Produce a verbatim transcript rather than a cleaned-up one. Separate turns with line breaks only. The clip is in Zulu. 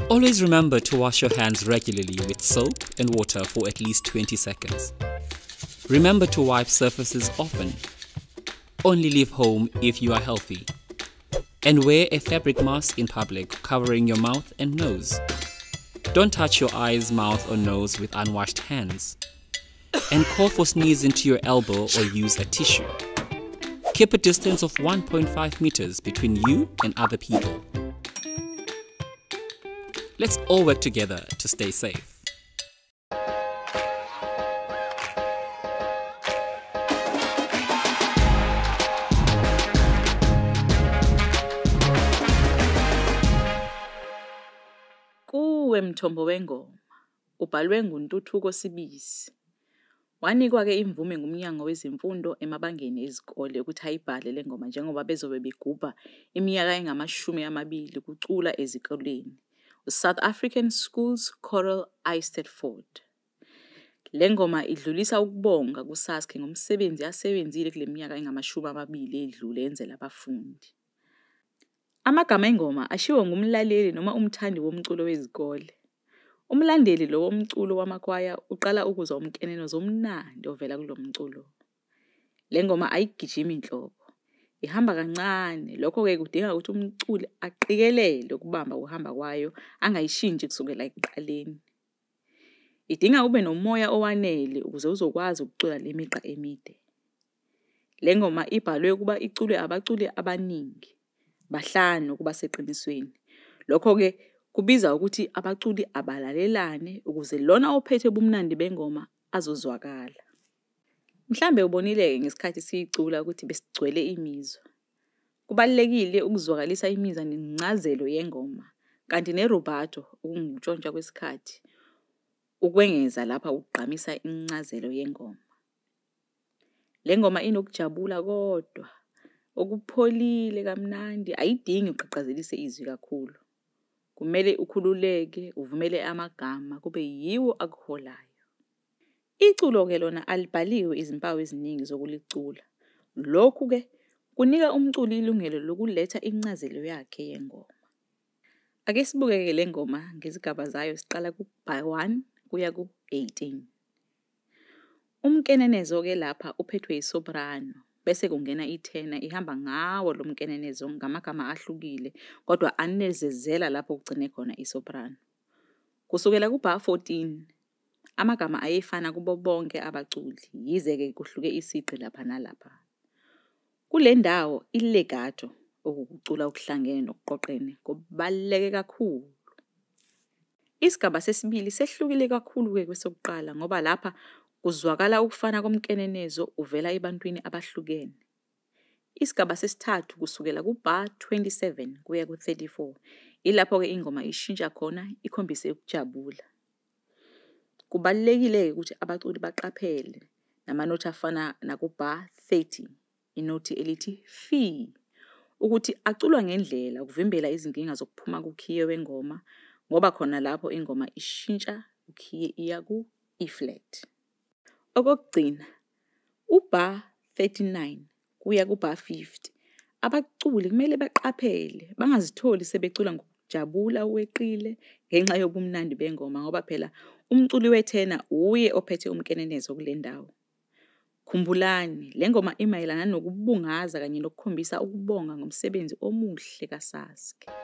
Always remember to wash your hands regularly with soap and water for at least twenty seconds. Remember to wipe surfaces often. Only leave home if you are healthy. And wear a fabric mask in public covering your mouth and nose. Don't touch your eyes, mouth or nose with unwashed hands. And cough or sneeze into your elbow or use a tissue. Keep a distance of one point five meters between you and other people. Let's all work together to stay safe.
Kuwe Mthombo Wengoma, ubhalwe nguNtuthuko Sibisi. Wanikwa ke imvume ngumnyango wezemfundo emabangeni ezikole ukuthi ayibhale le ngoma njengoba bezobe begubha iminyaka engamashumi amabili kucula ezikoleni. South African Schools Choral Eisteddfod. Le ngoma idlulisa ukubonga ku-SASCE ngomsebenzi asebenzile kule minyaka engamashumi amabili edlule enzela abafundi. Amagama engoma ashiwo ngumlaleli noma umthandi womculo wezikole. Umlandeli lo womculo wamakwaya uqala ukuzwa umkeneno zomnandi ovela kulo mculo. Le ngoma ayigijima inhlobo, ihamba kancane, lokho ke kudinga ukuthi umculi aqikelele ukubamba uhamba kwayo angayishintshi kusukela ekuqaleni. Idinga ube nomoya owanele ukuze uzokwazi ukucula le migqa emide. Le ngoma ibhalwe kuba iculwe abaculi abaningi, bahlanu kuba seqinisweni. Lokho ke kubiza ukuthi abaculi abalalelane ukuze lona ophethe ubumnandi bengoma azozwakala. Mhlambe ubonile ngesikhathi siyicula ukuthi besigcwele imizwa. Kubalekile ukuzwakalisa imizwa nencazelo yengoma, kanti nerubato ukungutshontsha kwesikhathi ukwengeza lapha ukugqamisa incazelo yengoma. Le ngoma inokujabula kodwa okupholile kamnandi, ayidingi uqhaqhazelise izwi kakhulu. Kumele ukhululeke, uvumele amagama kube yiwo akuholayo. Iculo ke lona alibhaliwe izimpawu eziningi zokulicula. Lokhu ke kunika umculi ilungelo lokuletha incazelo yakhe yengoma. Ake sibuke le ngoma ngezigaba zayo, siqala ku by one kuya ku eighteen. Umkenenezo ke lapha uphethwe isoprano, bese kungena ithena ihamba ngawo lo mkenenezo ngamagama ahlukile kodwa anezezela lapho kugcine khona isoprano. Kusukela ku bar fourteen amagama ayefana kubo bonke abaculi, yize ke kuhluke isigqi lapha nalapha. Kule ndawo ilegato okucula okuhlangene nokuqoqene kubaluleke kakhulu. Isigaba sesibili sehlukile kakhulu ke kwesokuqala ngoba lapha kuzwakala ukufana komkenenezo uvela ebantwini abahlukene. Isigaba sesithathu kusukela ku bar twenty-seven kuya ku thirty-four ilapho ke ingoma ishintsha khona ikhombise ukujabula. Kubalulekile ukuthi abaculi baqaphele namanothi afana naku bar thirty inoti elithi fi ukuthi aculwa ngendlela ukuvimbela izinkinga zokuphuma kukhiye wengoma ngoba khona lapho ingoma ishintsha ukhiye iya ku E flat. Okugcina ubar thirty-nine kuya ku bar fifty abaculi kumele baqaphele bangazitholi sebecula ngokujabula weqile ngenxa yobumnandi bengoma ngoba phela umculi wethena uye ophethe umkenenezo kule ndawo. Khumbulani le ngoma imayelana nokubungaza kanye nokukhombisa ukubonga ngomsebenzi omuhle kaSASCE.